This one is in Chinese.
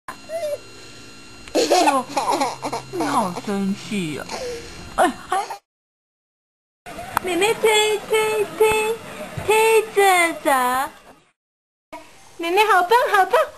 哟，你好生气呀！哎，妹妹推推推推着走， 奶奶好棒好棒，